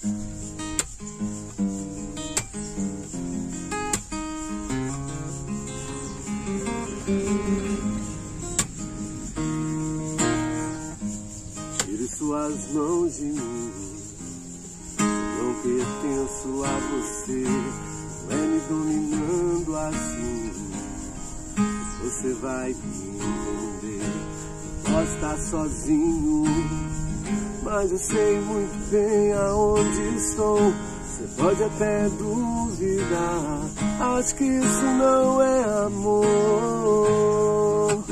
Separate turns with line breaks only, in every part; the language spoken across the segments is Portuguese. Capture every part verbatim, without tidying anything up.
Tire suas mãos de mim, não pertenço a você, não é me dominando assim. Você vai me entender, posso estar sozinho, mas eu sei muito bem aonde estou. Você pode até duvidar, acho que isso não é amor.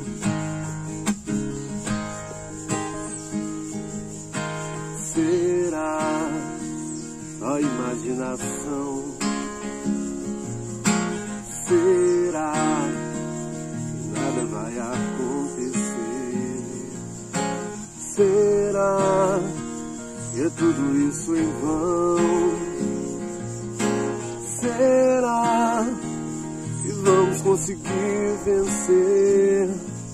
Será só imaginação? Será que nada vai acontecer? Será que é tudo isso em vão? Será que vamos conseguir vencer?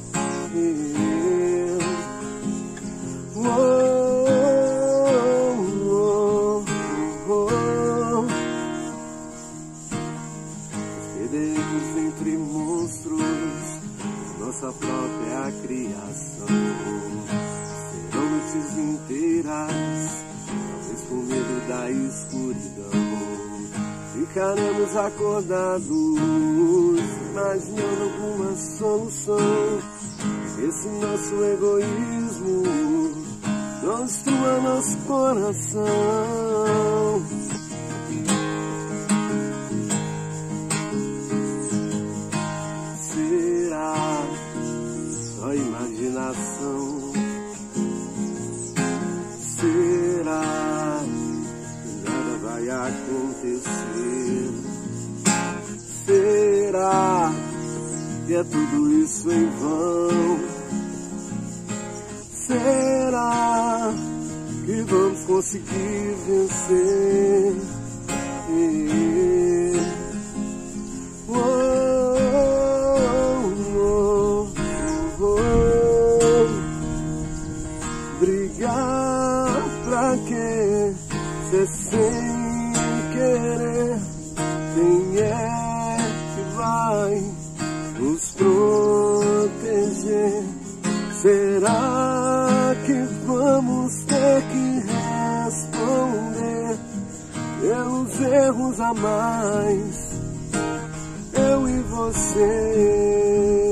Oh, oh, oh, oh. Perdemos entre monstros nossa própria criação. Serão noites inteiras, talvez por medo da escuridão. Ficaremos acordados, imaginando alguma solução. Esse nosso egoísmo não destrua nosso coração. Será só imaginação? Será que nada vai acontecer? Será que é tudo isso em vão? Será que vamos conseguir vencer? Oh, oh, oh, oh. Brigar pra quê? Se sem querer, quem é que vai nos proteger? Será que vamos ter que responder pelos erros a mais, eu e você?